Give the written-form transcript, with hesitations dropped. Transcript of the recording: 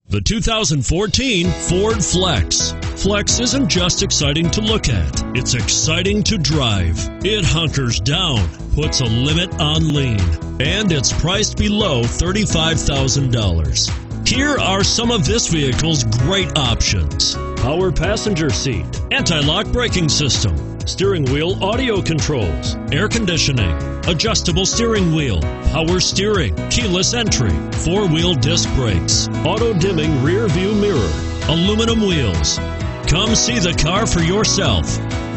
The 2014 Ford Flex. Flex isn't just exciting to look at, it's exciting to drive. It hunkers down, puts a limit on lean, and it's priced below $35,000. Here are some of this vehicle's great options: power passenger seat, anti-lock braking system, steering wheel audio controls, air conditioning, adjustable steering wheel, power steering, keyless entry, four-wheel disc brakes, auto-dimming rear view mirror, aluminum wheels. Come see the car for yourself.